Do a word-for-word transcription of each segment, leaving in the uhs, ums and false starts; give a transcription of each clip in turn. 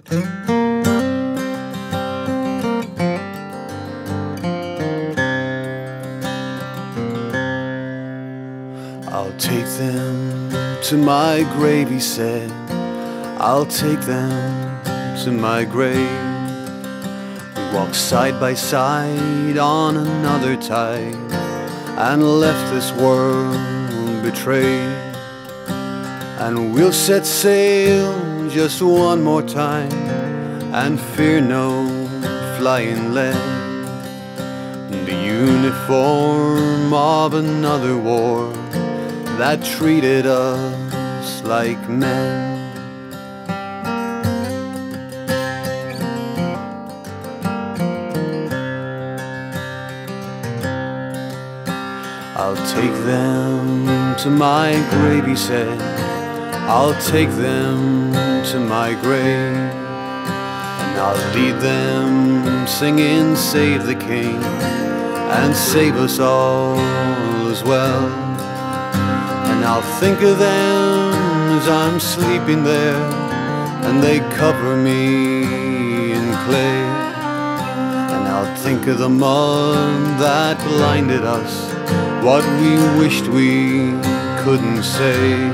I'll take them to my grave, he said. I'll take them to my grave. We walked side by side on another tide and left this world betrayed. And we'll set sail just one more time and fear no flying lead. The uniform of another war that treated us like men. I'll take them to my grave, he said. I'll take them to my grave, and I'll lead them singing Save the King and save us all as well. And I'll think of them as I'm sleeping there, and they cover me in clay. And I'll think of the mud that blinded us, what we wished we couldn't say.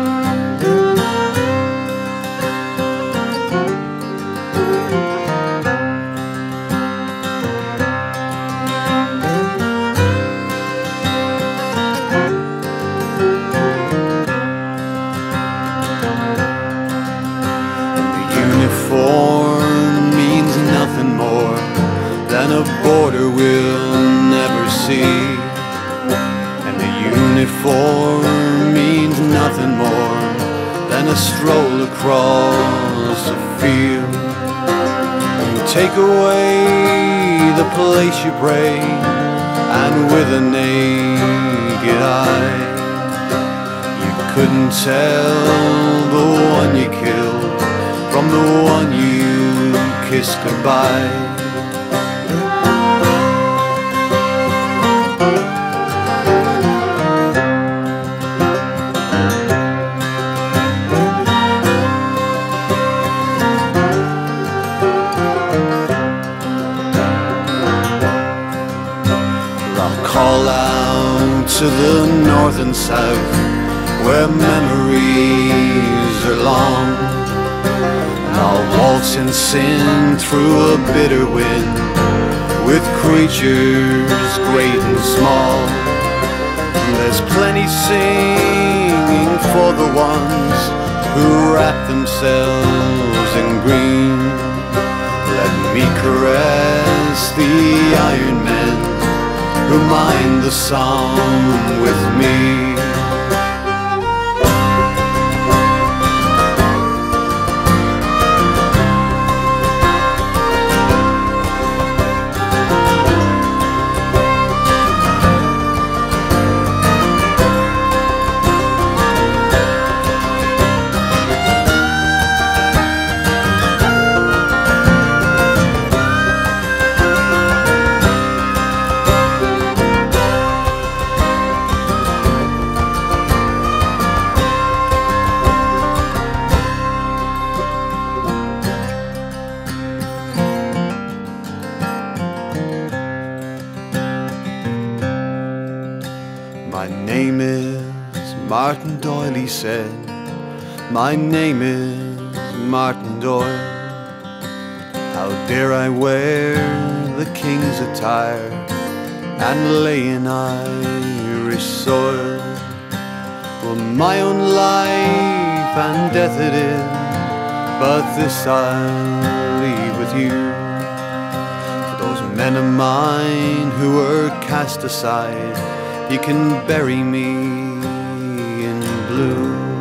Uniform means nothing more than a border we'll never see. And the uniform means nothing more than a stroll across a field. And take away the place you pray, and with a naked eye you couldn't tell the one you killed from the one you kissed goodbye. I'll call out to the north and south, where memories are long. I'll waltz and sing through a bitter wind with creatures great and small. There's plenty singing for the ones who wrap themselves in green. Let me caress the iron men who mind the song with me. My name is Martin Doyle, he said. My name is Martin Doyle. How dare I wear the king's attire and lay in Irish soil? Well, my own life and death it is, but this I'll leave with you. For those men of mine who were cast aside, you can bury me in blue.